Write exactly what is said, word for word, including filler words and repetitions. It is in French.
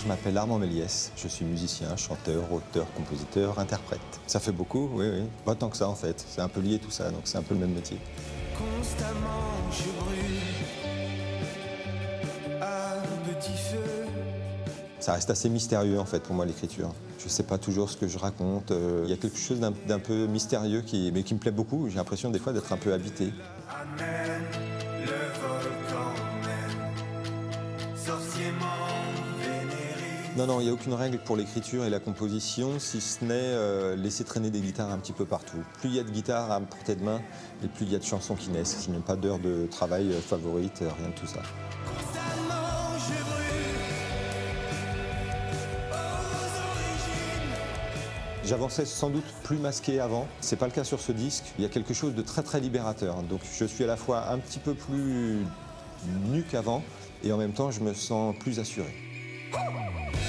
je m'appelle Armand Méliès, je suis musicien, chanteur, auteur, compositeur, interprète. Ça fait beaucoup, oui, oui. Pas tant que ça en fait, c'est un peu lié tout ça, donc c'est un peu le même métier. Constamment je brûle un petit feu. Ça reste assez mystérieux en fait pour moi l'écriture. Je ne sais pas toujours ce que je raconte, euh, il y a quelque chose d'un d'un peu mystérieux qui, mais qui me plaît beaucoup, j'ai l'impression des fois d'être un peu habité. Amen, le volcan même, sorcier vénéré. Non, non, il n'y a aucune règle pour l'écriture et la composition, si ce n'est euh, laisser traîner des guitares un petit peu partout. Plus il y a de guitares à portée de main, et plus il y a de chansons qui naissent. Je n'ai pas d'heure de travail euh, favorite, euh, rien de tout ça. Constamment je brûle aux origines. J'avançais sans doute plus masqué avant, c'est pas le cas sur ce disque. Il y a quelque chose de très très libérateur, donc je suis à la fois un petit peu plus nu qu'avant, et en même temps je me sens plus assuré.